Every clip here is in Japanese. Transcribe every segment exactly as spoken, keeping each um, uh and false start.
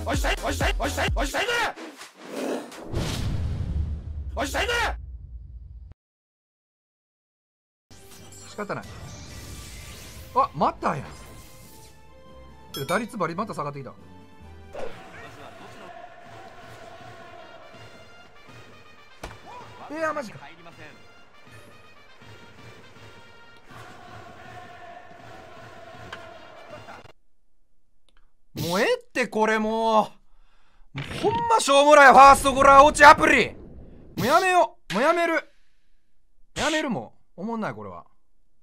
押したい押したい押したい押したいね押したいね。仕方ない。あ、またや。打率バリまた下がってきた。いやマジか。もうええってこれもうほんましょうもないファーストゴラー落ちアプリ。もうやめよう。もうやめるやめる。もうおもんないこれは。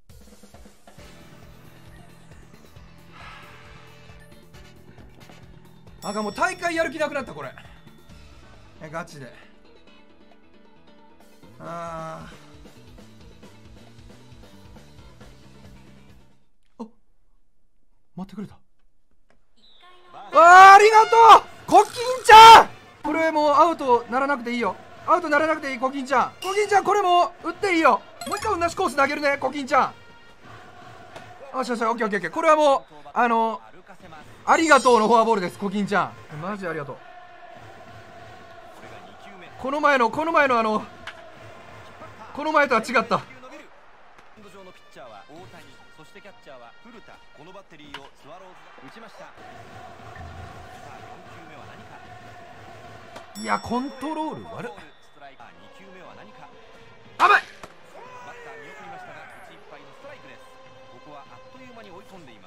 なんかもう大会やる気なくなったこれ。えガチで。ああ。あ、待ってくれた。あー、ありがとうコキンちゃん。これもうアウトならなくていいよ。アウトならなくていい。コキンちゃんコキンちゃんこれもう打っていいよ。もう一回同じコース投げるねコキンちゃん。あしよしよ、オッケーオッケーオッケー。これはもうあのありがとうのフォアボールですコキンちゃん。マジありがとう。この前のこの前のあのこの前とは違った。このバッテリーをスワローズ打ちました。さあよん球目は何か。いやコントロール悪っ。に球目は何か。甘い。バッター見送りましたが口いっぱいのストライクです。ここはあっという間に追い込んでいます。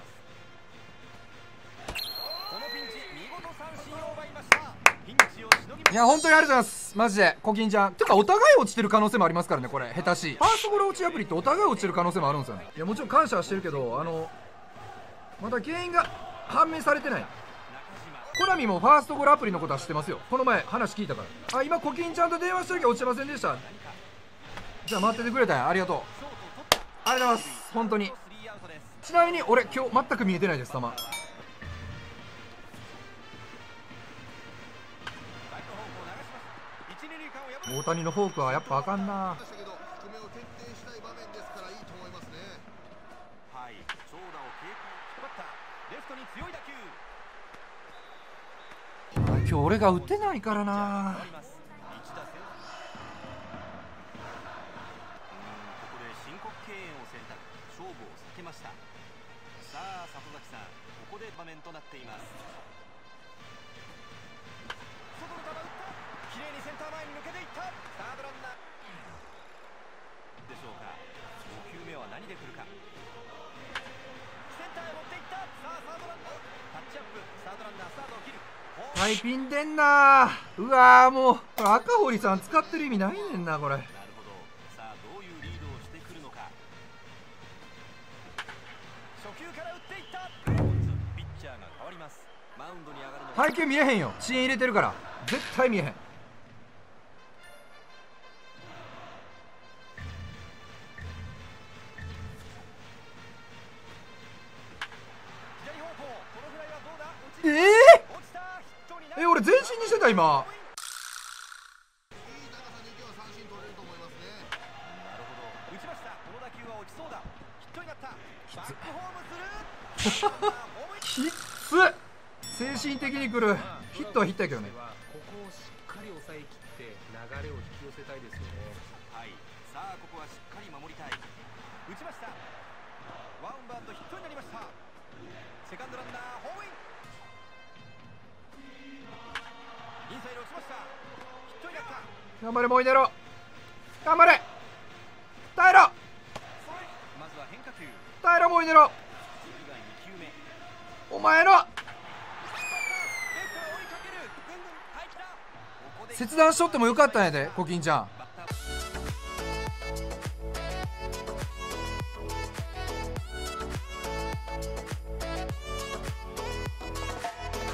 このピンチ見事三振を奪いました。ピンチをしのぎました。いや本当にありがとうございます。マジでコキンちゃん。てかお互い落ちてる可能性もありますからねこれ。下手しいファーストゴロ落ちアプリってお互い落ちてる可能性もあるんですよね。いやもちろん感謝はしてるけどあのまだ原因が判明されてない。コナミもファーストゴロアプリのことは知ってますよ。この前話聞いたから。あ、今コキンちゃんと電話した時は落ちてませんでした。じゃあ待っててくれたんや。ありがとうありがとうございます本当に。ちなみに俺今日全く見えてないです球。大谷のフォークはやっぱあかんな。今日俺が打てないからな。ここで申告敬遠を選択。勝負を避けました。さあ里崎さんここで場面となっています。外の球打った。綺麗にセンター前に抜けていった。サードランナーでしょうか。ご球目は何で来るか。センターへ持っていった。さあサードランナータッチアップ。サードランナースタートを切る。タイピンでんな。うわーもう赤堀さん使ってる意味ないねんなこれ。なるほど。さあどういうリードをしてくるのか。初球から打っていった。ピッチャーが変わります。マウンドに上がるの。配球見えへんよ。遅延入れてるから絶対見えへん。えー、え俺前進にしてた今。きつ精神的にくる。ヒットはヒットやけどね。ここをしっかり抑えきって流れを引き寄せたいですよね。はい、さあここはしっかり守りたい。打ちました。ワンバウンドヒットになりました。セカンドランナーホームイン。インサイド落ちました。ヒットになった。頑張れモイネロ頑張れ耐えろ。まずは変化球耐えろモイネロ。お前の切断しとってもよかったんやでコキンちゃん。